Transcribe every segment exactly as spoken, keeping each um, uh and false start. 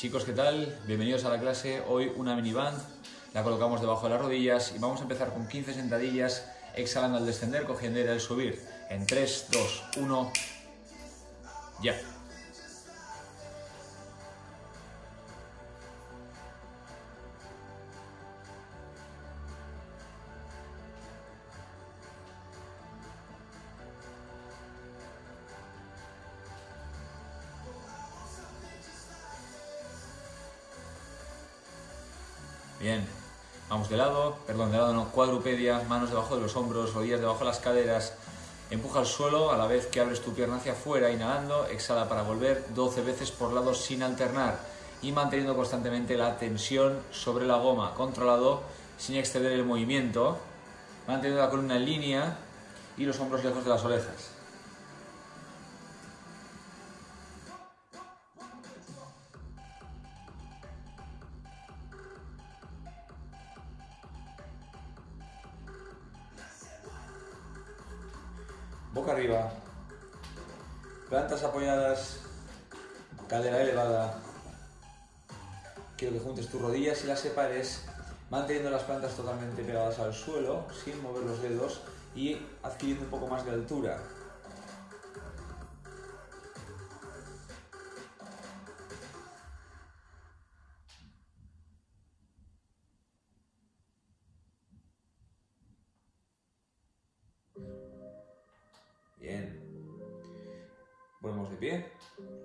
Chicos, ¿qué tal? Bienvenidos a la clase. Hoy una mini band, la colocamos debajo de las rodillas y vamos a empezar con quince sentadillas, exhalando al descender, cogiendo aire al subir. En tres, dos, uno, ya. Bien, vamos de lado, perdón, de lado no, cuadrupedia, manos debajo de los hombros, rodillas debajo de las caderas, empuja al suelo a la vez que abres tu pierna hacia afuera, inhalando, exhala para volver doce veces por lado sin alternar y manteniendo constantemente la tensión sobre la goma, controlado, sin exceder el movimiento, manteniendo la columna en línea y los hombros lejos de las orejas. Boca arriba, plantas apoyadas, cadera elevada. Quiero que juntes tus rodillas y las separes, manteniendo las plantas totalmente pegadas al suelo, sin mover los dedos y adquiriendo un poco más de altura. Bien. Ponemos de pie.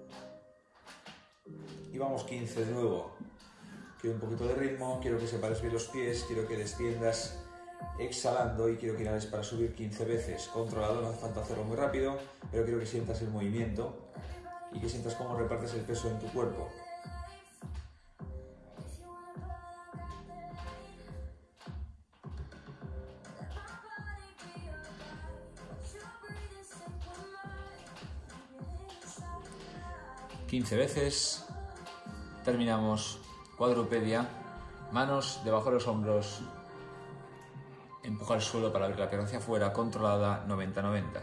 Y vamos quince de nuevo. Quiero un poquito de ritmo, quiero que separes bien los pies, quiero que desciendas exhalando y quiero que inhales para subir quince veces. Controlado, no hace falta hacerlo muy rápido, pero quiero que sientas el movimiento y que sientas cómo repartes el peso en tu cuerpo. quince veces, terminamos cuadrupedia, manos debajo de los hombros, empuja al suelo para abrir la pierna hacia afuera, controlada, noventa noventa.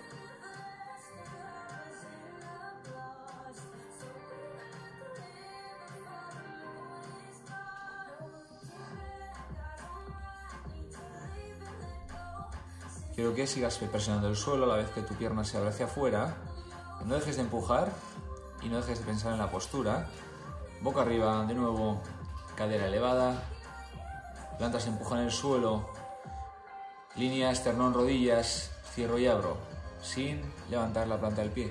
Quiero que sigas presionando el suelo a la vez que tu pierna se abre hacia afuera, no dejes de empujar y no dejes de pensar en la postura. Boca arriba, de nuevo, cadera elevada, plantas empujan el suelo, línea esternón, rodillas, cierro y abro, sin levantar la planta del pie.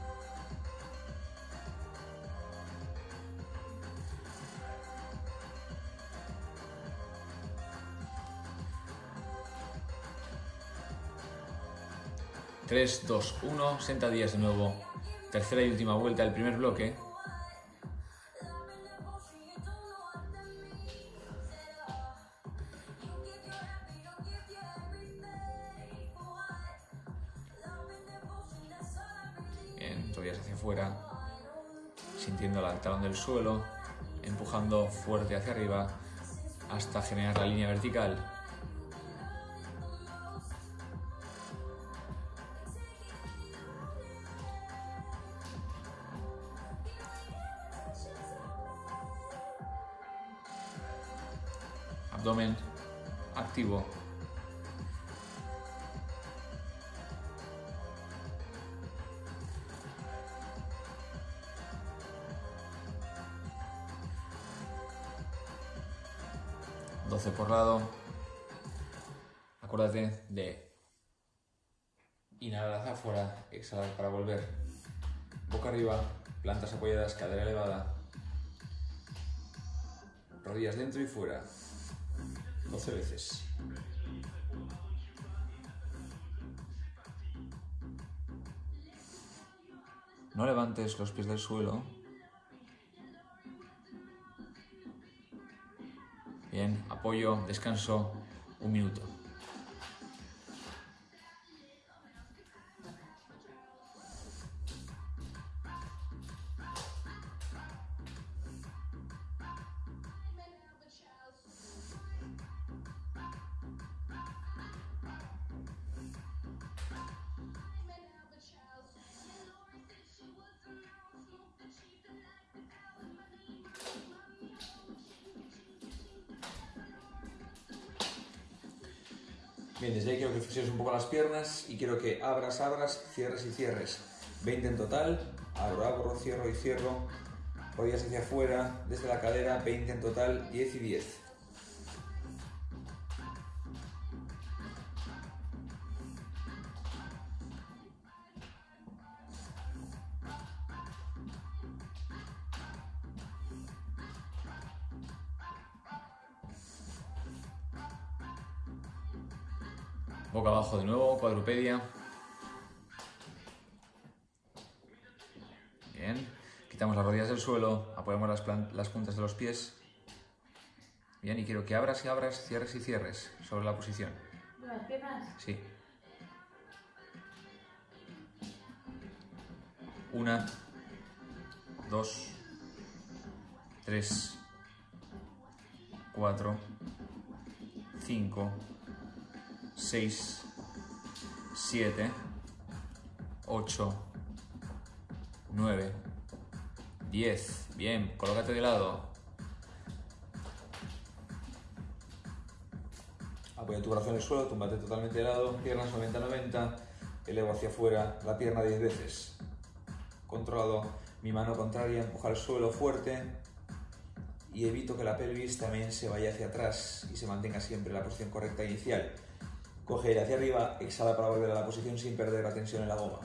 tres, dos, uno, sentadillas de nuevo. Tercera y última vuelta del primer bloque. Bien, rodillas hacia afuera, sintiendo el talón del suelo, empujando fuerte hacia arriba hasta generar la línea vertical. Abdomen activo. doce por lado. Acuérdate de inhalar hacia afuera, exhalar para volver. Boca arriba, plantas apoyadas, cadera elevada. Rodillas dentro y fuera. doce veces. No levantes los pies del suelo. Bien, apoyo, descanso, un minuto. Bien, desde ahí quiero que flexiones un poco las piernas y quiero que abras, abras, cierres y cierres. veinte en total, abro, abro, cierro y cierro. Rodillas hacia afuera, desde la cadera, veinte en total, diez y diez. Boca abajo de nuevo, cuadrupedia. Bien. Quitamos las rodillas del suelo, apoyamos las, las puntas de los pies. Bien, y quiero que abras y abras, cierres y cierres sobre la posición. ¿Las piernas? Sí. Una, dos, tres, cuatro, cinco, seis, siete, ocho, nueve, diez. Bien, colócate de lado. Apoya tu brazo en el suelo, túmbate totalmente de lado, piernas noventa noventa, elevo hacia afuera la pierna diez veces. Controlado, mi mano contraria empuja al suelo fuerte y evito que la pelvis también se vaya hacia atrás y se mantenga siempre en la posición correcta inicial. Coge aire hacia arriba, exhala para volver a la posición sin perder la tensión en la goma.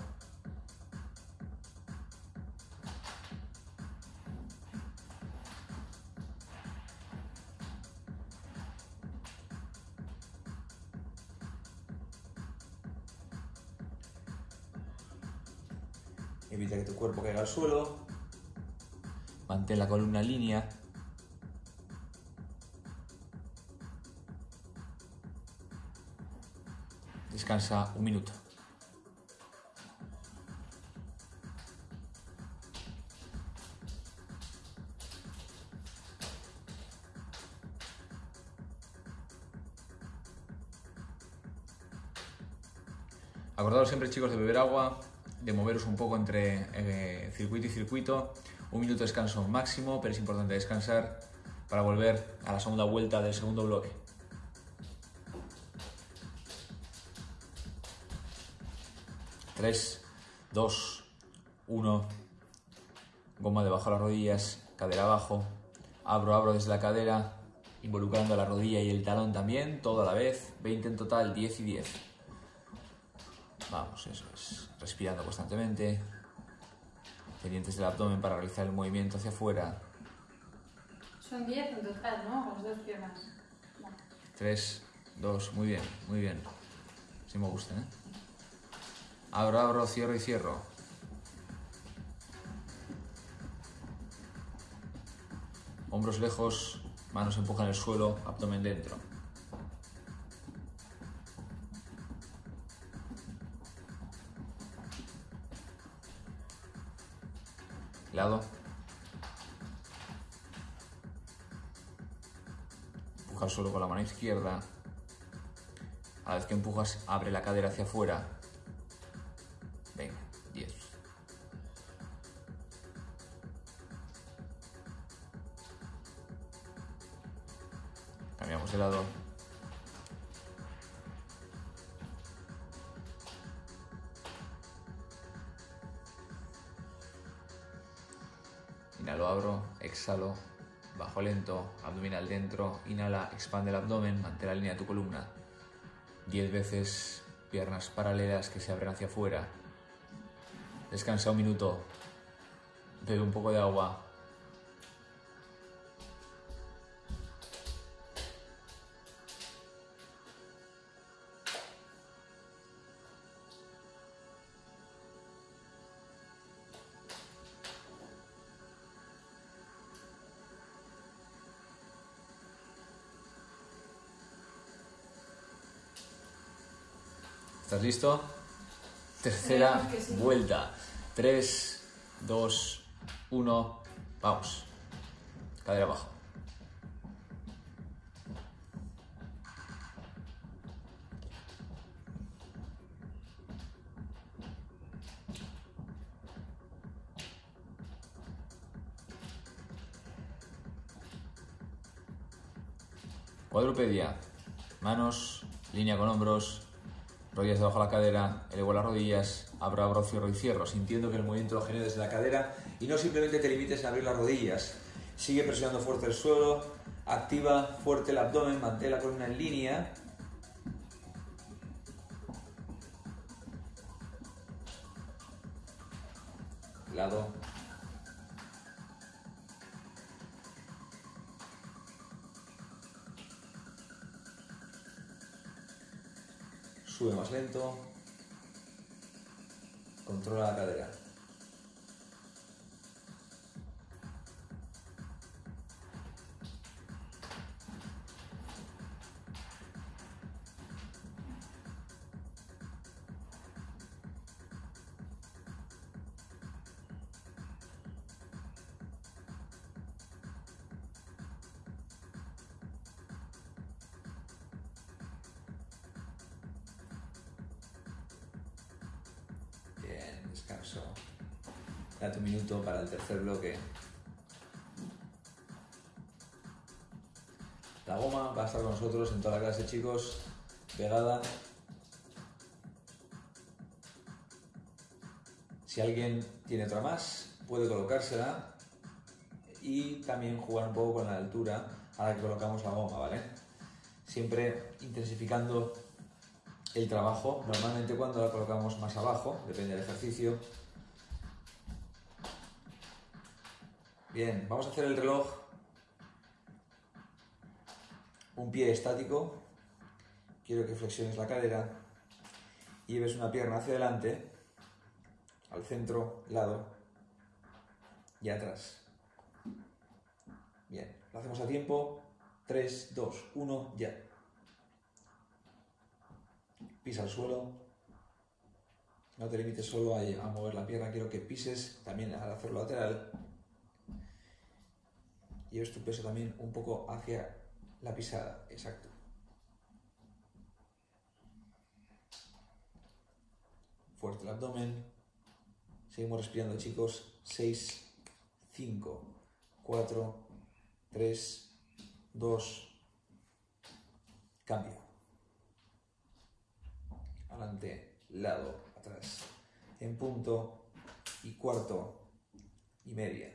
Evita que tu cuerpo caiga al suelo. Mantén la columna en línea. Descansa un minuto. Acordaos siempre, chicos, de beber agua, de moveros un poco entre eh, circuito y circuito. Un minuto de descanso máximo, pero es importante descansar para volver a la segunda vuelta del segundo bloque. tres, dos, uno. Goma debajo de las rodillas, cadera abajo. Abro, abro desde la cadera, involucrando la rodilla y el talón también, todo a la vez. veinte en total, diez y diez. Vamos, eso es. Respirando constantemente. Pendientes del abdomen para realizar el movimiento hacia afuera. Son diez en total, ¿no? Las dos piernas. Vale. tres, dos, muy bien, muy bien. Sí me gusta, ¿eh? Abro, abro, cierro y cierro. Hombros lejos, manos empujan el suelo, abdomen dentro. Lado. Empuja el suelo con la mano izquierda. A la vez que empujas, abre la cadera hacia afuera. Venga, diez. Cambiamos de lado. Inhalo, abro, exhalo, bajo lento, abdominal dentro, inhala, expande el abdomen, mantén la línea de tu columna. diez veces, piernas paralelas que se abren hacia afuera. Descansa un minuto, bebe un poco de agua. ¿Estás listo? Tercera Sí. vuelta. tres, dos, uno. Vamos. Cadera abajo. Cuadrupedia. Manos línea con hombros, rodillas debajo de la cadera, elevo las rodillas, abro, abro, cierro y cierro, sintiendo que el movimiento lo genero desde la cadera y no simplemente te limites a abrir las rodillas. Sigue presionando fuerte el suelo, activa fuerte el abdomen, mantén la columna en línea. Lado. Sube más lento. Controla la cadera. Descanso. Date un minuto para el tercer bloque. La goma va a estar con nosotros en toda la clase, chicos, pegada. Si alguien tiene otra más, puede colocársela y también jugar un poco con la altura a la que colocamos la goma, ¿vale? Siempre intensificando el trabajo, normalmente cuando la colocamos más abajo, depende del ejercicio. Bien, vamos a hacer el reloj. Un pie estático. Quiero que flexiones la cadera y lleves una pierna hacia adelante, al centro, lado y atrás. Bien, lo hacemos a tiempo. tres, dos, uno, ya. Pisa el suelo, no te limites solo a, a mover la pierna, quiero que pises también al hacerlo lateral. Lleves tu peso también un poco hacia la pisada, exacto. Fuerte el abdomen, seguimos respirando, chicos. seis, cinco, cuatro, tres, dos, cambio. Adelante, lado, atrás, en punto y cuarto y media.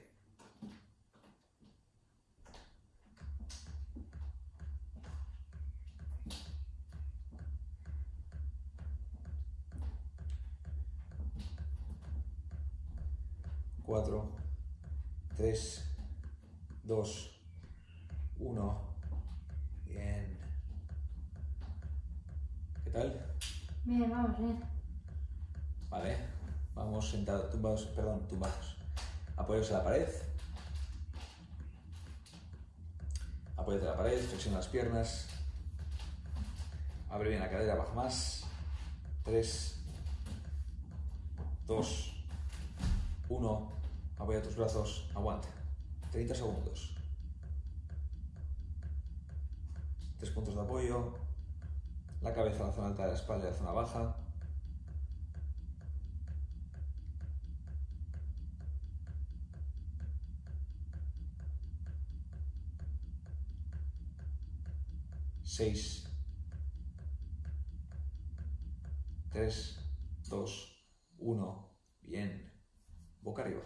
Cuatro, tres, dos, uno. Bien. ¿Qué tal? Bien, vamos, bien. Vale, vamos sentados, tumbados, perdón, tumbados. Apoyaos en la pared. Apóyate en la pared, flexiona las piernas. Abre bien la cadera, baja más. tres, dos, uno. Apoya tus brazos, aguanta. treinta segundos. Tres puntos de apoyo. La cabeza a la zona alta de la espalda y la zona baja. Seis. Tres, dos, uno. Bien. Boca arriba.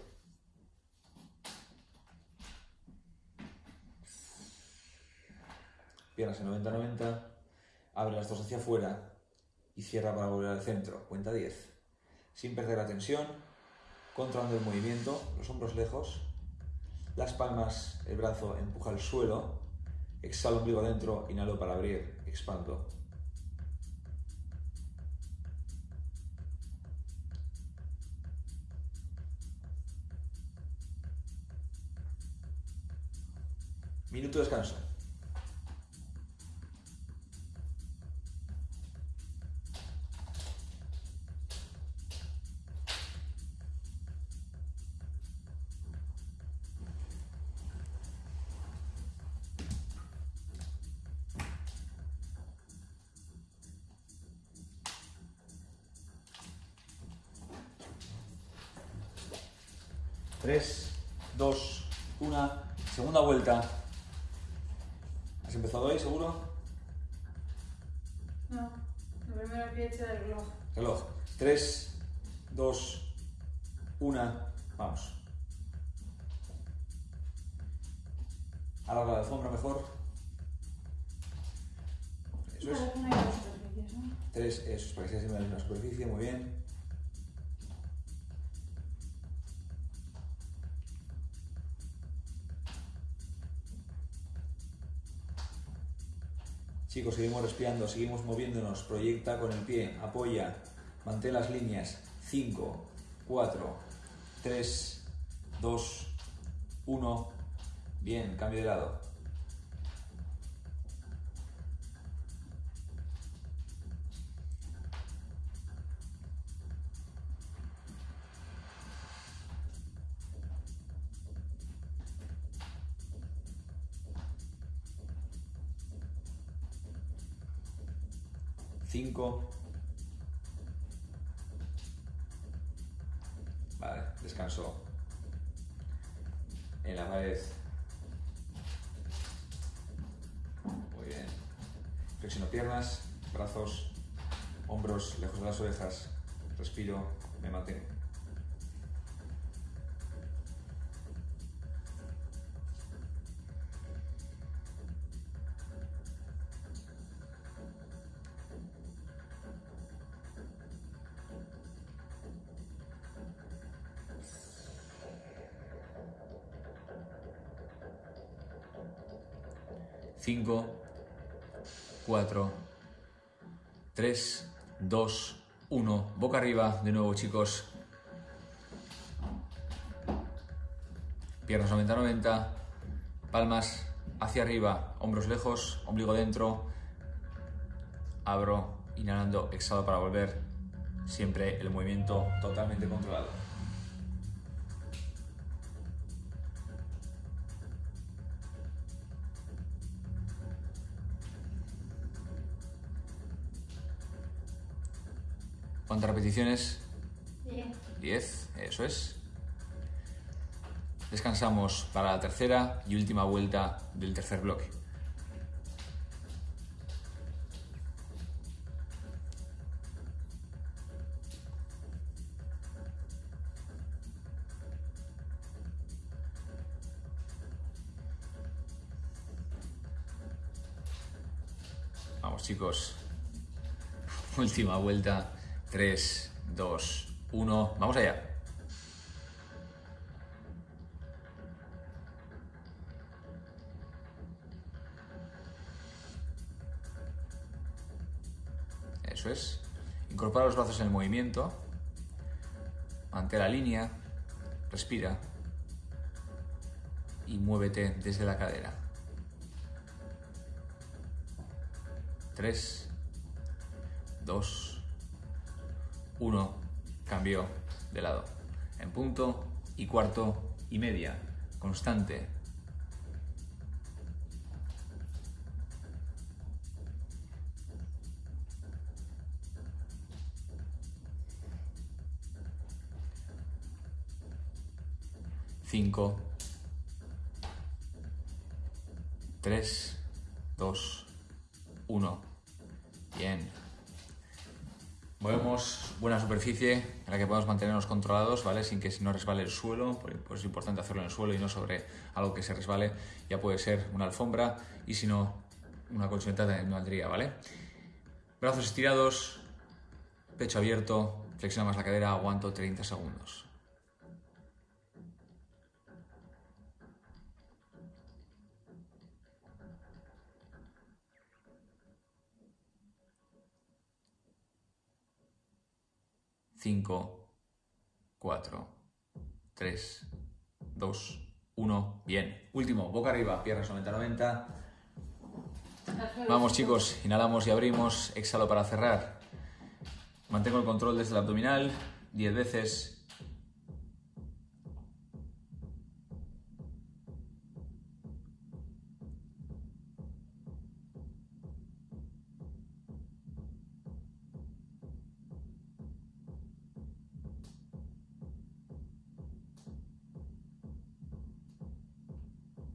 Piernas en noventa noventa. Abre las dos hacia afuera y cierra para volver al centro. Cuenta diez. Sin perder la tensión, controlando el movimiento, los hombros lejos, las palmas, el brazo empuja al suelo, exhalo ombligo adentro, inhalo para abrir, expando. Minuto de descanso. tres, dos, uno. Segunda vuelta. ¿Has empezado ahí, seguro? No, lo primero que he hecho es el reloj. Reloj. tres, dos, uno, vamos. Alarga la alfombra mejor. Eso es. Para que no haya superficies, ¿no? tres, eso es, para que sea siempre la misma superficie, muy bien. Chicos, seguimos respirando, seguimos moviéndonos, proyecta con el pie, apoya, mantén las líneas. cinco, cuatro, tres, dos, uno. Bien, cambio de lado. cinco. Vale, descanso en la pared. Muy bien. Flexiono piernas, brazos, hombros lejos de las orejas. Respiro, me mantengo. cinco, cuatro, tres, dos, uno. Boca arriba, de nuevo, chicos. Piernas noventa noventa. Palmas hacia arriba, hombros lejos, ombligo dentro. Abro, inhalando, exhalo para volver. Siempre el movimiento totalmente controlado. ¿Cuántas repeticiones? diez. diez, eso es. Descansamos para la tercera y última vuelta del tercer bloque. Vamos, chicos. Última vuelta. tres, dos, uno. Vamos allá. Eso es. Incorpora los brazos en el movimiento. Mantén la línea. Respira. Y muévete desde la cadera. tres, dos, uno. Cambio de lado. En punto y cuarto y media. Constante. cinco, tres, dos, uno. Bien. Movemos buena superficie en la que podamos mantenernos controlados, ¿vale? Sin que no resbale el suelo, pues es importante hacerlo en el suelo y no sobre algo que se resbale. Ya puede ser una alfombra y si no, una colchoneta también valdría, ¿vale? Brazos estirados, pecho abierto, flexiona más la cadera, aguanto treinta segundos. cinco, cuatro, tres, dos, uno. Bien. Último, boca arriba, piernas noventa noventa. Vamos, chicos, inhalamos y abrimos. Exhalo para cerrar. Mantengo el control desde el abdominal. diez veces.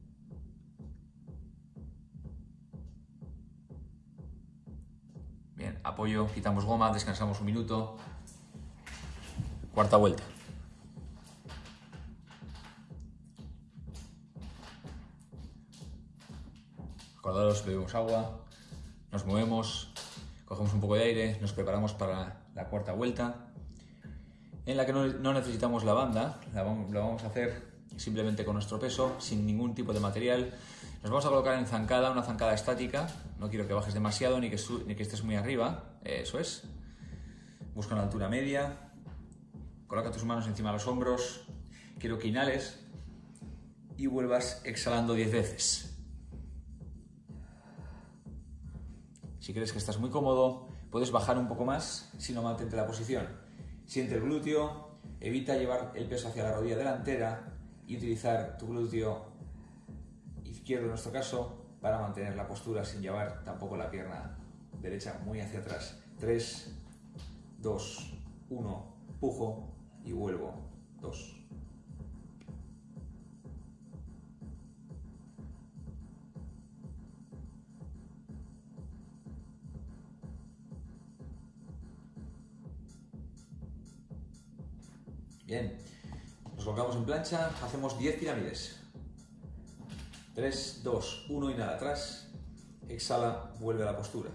Bien. apoyo, quitamos goma, descansamos un minuto. Cuarta vuelta. Acordaros, bebemos agua, nos movemos, cogemos un poco de aire, nos preparamos para la cuarta vuelta, en la que no, no necesitamos la banda, la, la vamos a hacer simplemente con nuestro peso, sin ningún tipo de material. Nos vamos a colocar en zancada, una zancada estática, no quiero que bajes demasiado ni que, ni que estés muy arriba, eso es. Busca una altura media, coloca tus manos encima de los hombros, quiero que inhales y vuelvas exhalando diez veces. Si crees que estás muy cómodo, puedes bajar un poco más, si no, mantente la posición. Siente el glúteo, evita llevar el peso hacia la rodilla delantera y utilizar tu glúteo izquierdo, en nuestro caso, para mantener la postura sin llevar tampoco la pierna derecha muy hacia atrás. tres, dos, uno, pujo y vuelvo. dos. Bien, nos colocamos en plancha, hacemos diez pirámides. tres, dos, uno, inhala atrás, exhala, vuelve a la postura.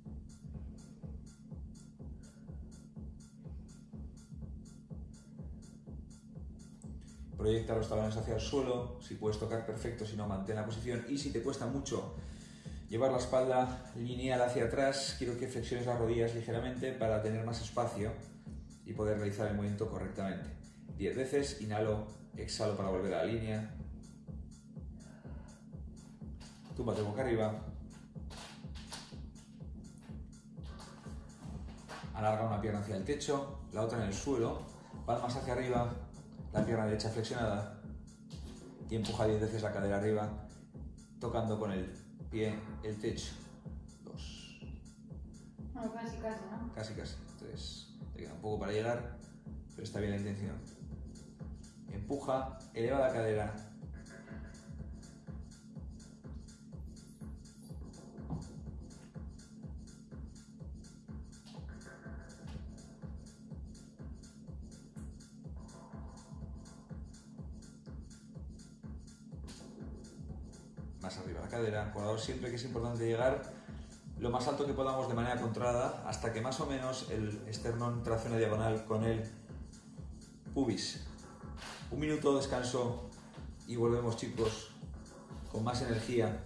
Proyecta los talones hacia el suelo, si puedes tocar perfecto, si no, mantén la posición. Y si te cuesta mucho llevar la espalda lineal hacia atrás, quiero que flexiones las rodillas ligeramente para tener más espacio y poder realizar el movimiento correctamente. diez veces, inhalo, exhalo para volver a la línea. Túmbate boca arriba. Alarga una pierna hacia el techo, la otra en el suelo, palmas hacia arriba, la pierna derecha flexionada y empuja diez veces la cadera arriba, tocando con el pie el techo. dos. No, casi, casi, ¿no? Casi, casi. tres. Te queda un poco para llegar, pero está bien la intención. Empuja, eleva la cadera. Más arriba la cadera. Acordad siempre que es importante llegar lo más alto que podamos de manera controlada hasta que más o menos el esternón trace una diagonal con el pubis. Un minuto, descanso y volvemos, chicos, con más energía.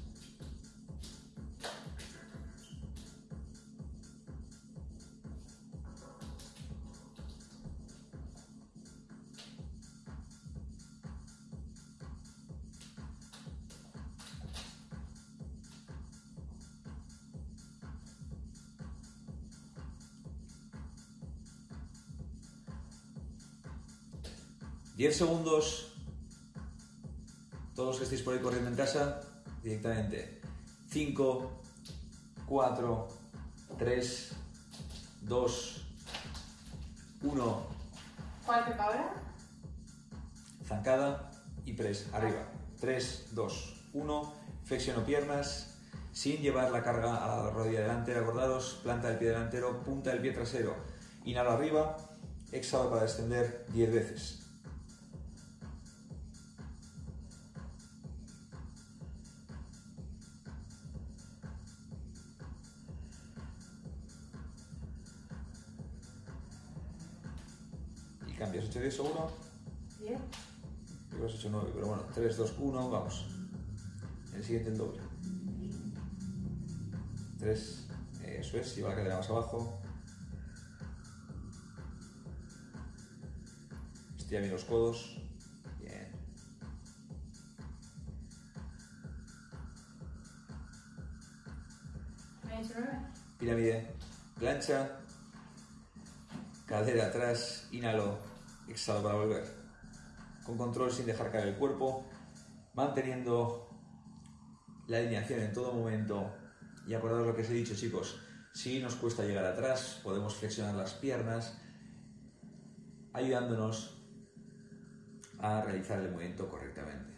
diez segundos, todos los que estéis por ahí corriendo en casa, directamente. cinco, cuatro, tres, dos, uno. ¿Cuál toca ahora? Zancada y press, arriba. tres, dos, uno. Flexiono piernas sin llevar la carga a la rodilla delantera. Acordaros, planta del pie delantero, punta del pie trasero. Inhalo arriba, exhalo para descender diez veces. ¿Cambias ocho, diez seguro? diez. Yo has hecho nueve, pero bueno, tres, dos, uno, vamos. El siguiente el doble. tres, eso es, lleva la cadera más abajo. Estira bien los codos. Bien. ¿Me he hecho nueve? Pirámide, plancha, cadera atrás, inhalo. Exhalo para volver. Con control, sin dejar caer el cuerpo, manteniendo la alineación en todo momento. Y acordaos lo que os he dicho, chicos. Si nos cuesta llegar atrás, podemos flexionar las piernas, ayudándonos a realizar el movimiento correctamente.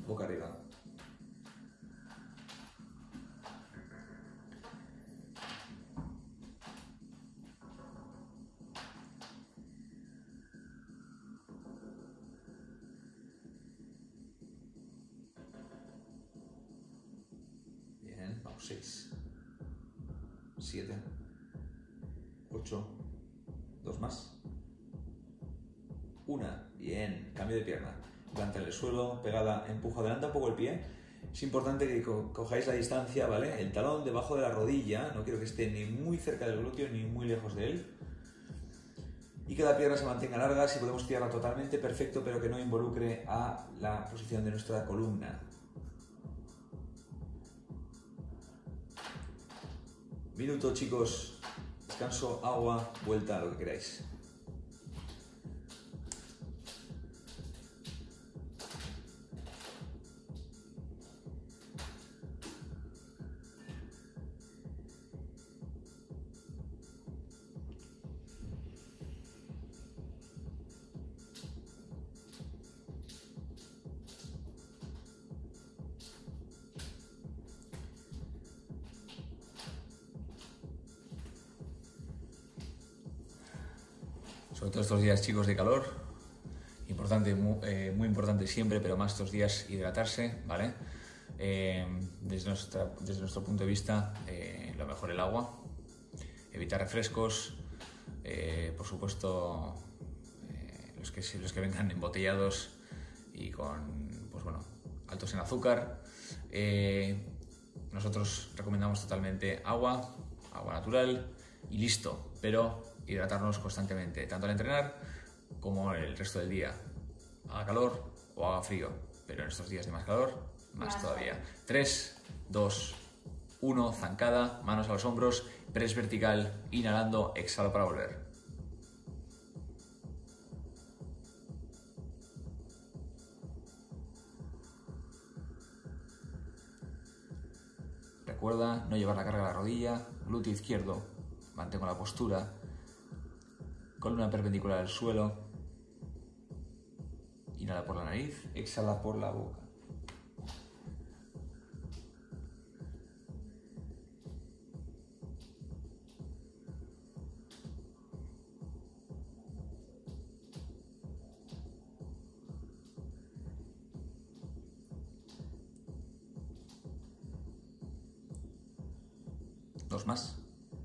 boca arriba. Bien, vamos, seis, siete, ocho, dos más, una, bien, cambio de pierna. Planta en el suelo, pegada, empuja, adelanta un poco el pie. Es importante que co cojáis la distancia, ¿vale? El talón debajo de la rodilla, no quiero que esté ni muy cerca del glúteo ni muy lejos de él. Y que la pierna se mantenga larga, si podemos tirarla totalmente, perfecto, pero que no involucre a la posición de nuestra columna. Minuto, chicos. Descanso, agua, vuelta, lo que queráis. Sobre todo estos días, chicos, de calor, importante, muy, eh, muy importante siempre, pero más estos días hidratarse, ¿vale? Eh, desde, nuestra, desde nuestro punto de vista, eh, lo mejor el agua, evitar refrescos, eh, por supuesto, eh, los, que, los que vengan embotellados y con, pues bueno, altos en azúcar. Eh, nosotros recomendamos totalmente agua, agua natural y listo, pero hidratarnos constantemente, tanto al entrenar como el resto del día, haga calor o haga frío, pero en estos días de más calor, más, más todavía. tres, dos, uno, zancada, manos a los hombros, press vertical, inhalando, exhalo para volver. Recuerda no llevar la carga a la rodilla, glúteo izquierdo, mantengo la postura, columna perpendicular al suelo, inhala por la nariz, exhala por la boca. Dos más.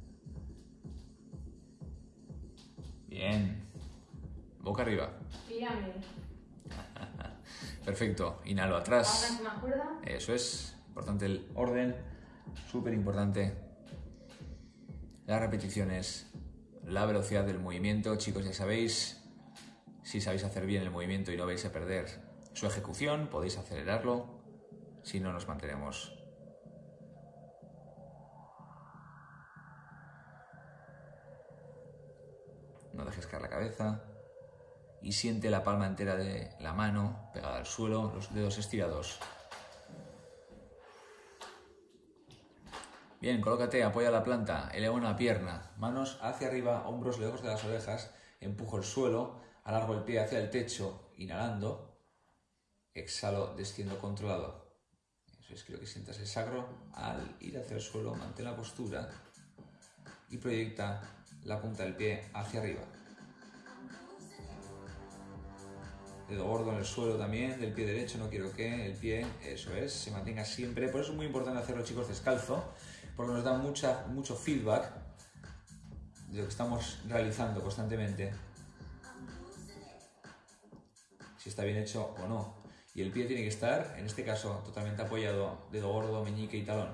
Bien. Boca arriba. Pirámide. Perfecto. Inhalo atrás. Ahora se me acuerda. Eso es. Importante el orden. Súper importante. Las repeticiones. La velocidad del movimiento. Chicos, ya sabéis. Si sabéis hacer bien el movimiento y no vais a perder su ejecución, podéis acelerarlo. Si no, nos mantenemos. No dejes caer la cabeza y siente la palma entera de la mano pegada al suelo, los dedos estirados. Bien, colócate, apoya la planta, eleva una pierna, manos hacia arriba, hombros lejos de las orejas, empujo el suelo, alargo el pie hacia el techo, inhalando, exhalo, desciendo controlado. Eso es, quiero que sientas el sacro al ir hacia el suelo, mantén la postura y proyecta la punta del pie hacia arriba. Dedo gordo en el suelo también, del pie derecho, no quiero que el pie, eso es, se mantenga siempre. Por eso es muy importante hacerlo, chicos, descalzo, porque nos da mucha, mucho feedback de lo que estamos realizando constantemente. Si está bien hecho o no. Y el pie tiene que estar, en este caso, totalmente apoyado, dedo gordo, meñique y talón.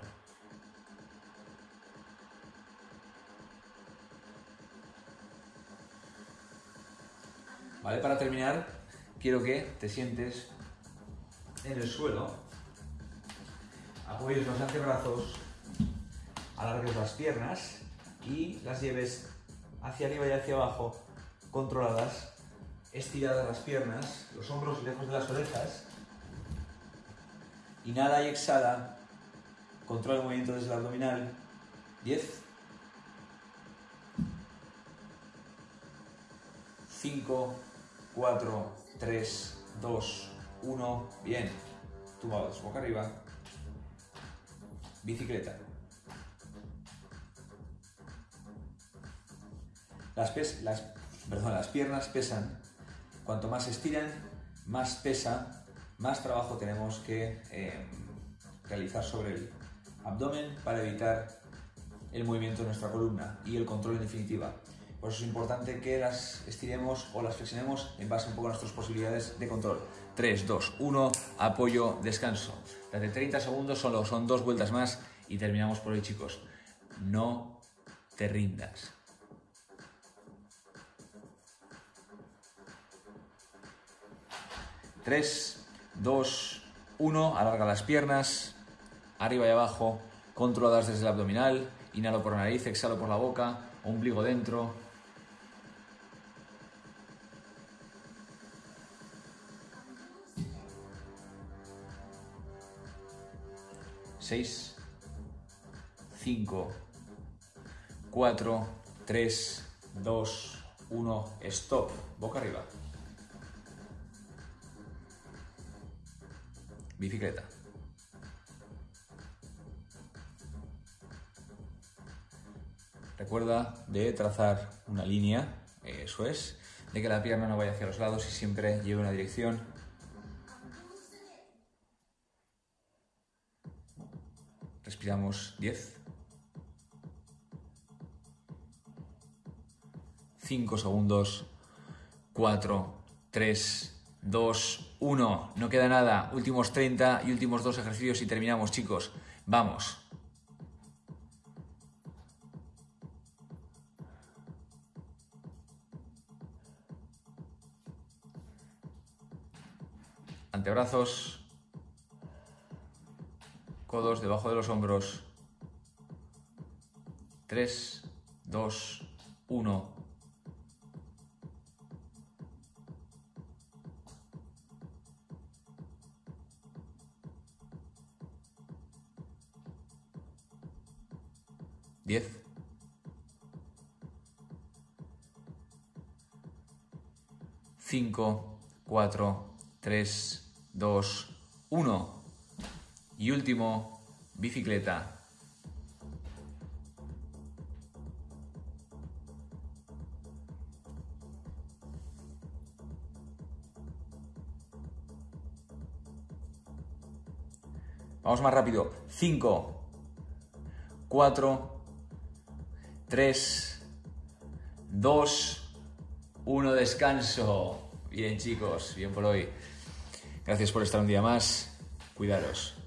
Vale, para terminar, quiero que te sientes en el suelo, apoyes los antebrazos, alargues las piernas y las lleves hacia arriba y hacia abajo, controladas, estiradas las piernas, los hombros lejos de las orejas. Inhala y exhala, controla el movimiento desde el abdominal. diez, cinco, cuatro, tres, dos, uno, bien. tumbados boca arriba, bicicleta. Las, pes las, perdón, las piernas pesan, cuanto más se estiran, más pesa, más trabajo tenemos que eh, realizar sobre el abdomen para evitar el movimiento de nuestra columna y el control en definitiva. Por eso es importante que las estiremos o las flexionemos en base un poco a nuestras posibilidades de control. tres, dos, uno, apoyo, descanso. Durante treinta segundos solo son dos vueltas más y terminamos por hoy, chicos. No te rindas. tres, dos, uno, alarga las piernas, arriba y abajo, controladas desde el abdominal, inhalo por la nariz, exhalo por la boca, ombligo dentro. seis, cinco, cuatro, tres, dos, uno, stop, boca arriba. Bicicleta. Recuerda de trazar una línea, eso es, de que la pierna no vaya hacia los lados y siempre lleve una dirección. Respiramos diez. cinco segundos. cuatro, tres, dos, uno. No queda nada. Últimos treinta y últimos dos ejercicios y terminamos, chicos. Vamos. Antebrazos. Codos debajo de los hombros. tres, dos, uno. diez. cinco, cuatro, tres, dos, uno. Y último, bicicleta. Vamos más rápido. cinco, cuatro, tres, dos, uno, descanso. Bien, chicos, bien por hoy. Gracias por estar un día más. Cuidaros.